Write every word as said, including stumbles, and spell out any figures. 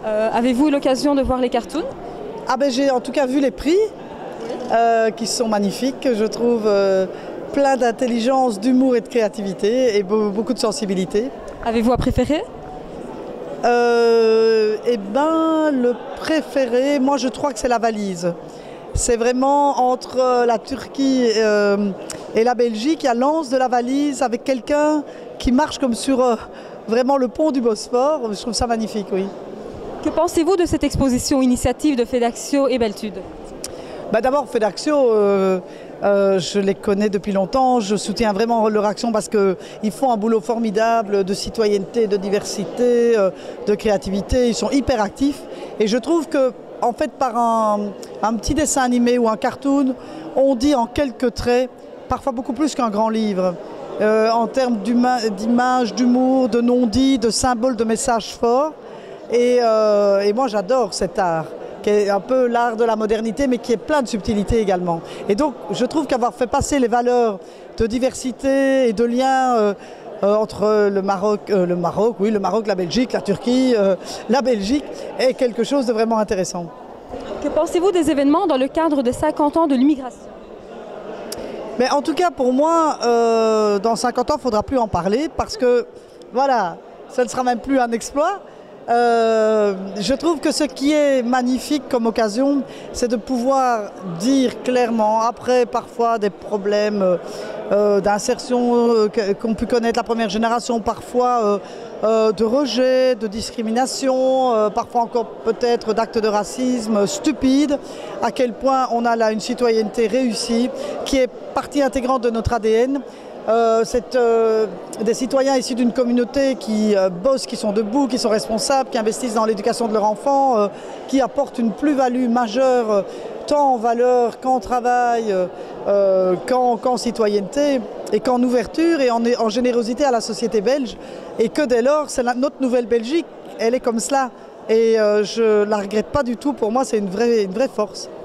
Euh, Avez-vous eu l'occasion de voir les cartoons? Ah ben j'ai en tout cas vu les prix, euh, qui sont magnifiques, je trouve, euh, plein d'intelligence, d'humour et de créativité, et be- beaucoup de sensibilité. Avez-vous un préféré? Euh, eh ben, le préféré, moi je crois que c'est la valise. C'est vraiment entre la Turquie euh, et la Belgique, il y a l'anse de la valise avec quelqu'un qui marche comme sur euh, vraiment le pont du Bosphore. Je trouve ça magnifique, oui. Que pensez-vous de cette exposition initiative de Fedaxio et Beltude? Bah d'abord, Fedaxio, euh, euh, je les connais depuis longtemps, je soutiens vraiment leur action parce qu'ils font un boulot formidable de citoyenneté, de diversité, euh, de créativité, ils sont hyper actifs. Et je trouve que, en fait, par un, un petit dessin animé ou un cartoon, on dit en quelques traits, parfois beaucoup plus qu'un grand livre, euh, en termes d'image, d'humour, de non-dit, de symboles, de messages forts. Et, euh, et moi j'adore cet art, qui est un peu l'art de la modernité, mais qui est plein de subtilité également. Et donc je trouve qu'avoir fait passer les valeurs de diversité et de liens euh, euh, entre le Maroc, euh, le Maroc, oui, le Maroc, la Belgique, la Turquie, euh, la Belgique, est quelque chose de vraiment intéressant. Que pensez-vous des événements dans le cadre des cinquante ans de l'immigration? Mais en tout cas pour moi, euh, dans cinquante ans, il ne faudra plus en parler parce que voilà, ça ne sera même plus un exploit. Euh, je trouve que ce qui est magnifique comme occasion, c'est de pouvoir dire clairement, après parfois des problèmes euh, d'insertion euh, qu'ont pu connaître la première génération, parfois euh, euh, de rejet, de discrimination, euh, parfois encore peut-être d'actes de racisme stupides, à quel point on a là une citoyenneté réussie qui est partie intégrante de notre A D N. Euh, c'est euh, des citoyens issus d'une communauté qui euh, bossent, qui sont debout, qui sont responsables, qui investissent dans l'éducation de leurs enfants, euh, qui apportent une plus-value majeure euh, tant en valeur qu'en travail, euh, qu'en qu'en citoyenneté et qu'en ouverture et en, en générosité à la société belge. Et que dès lors, c'est notre nouvelle Belgique, elle est comme cela. Et euh, je ne la regrette pas du tout, pour moi c'est une vraie, une vraie force.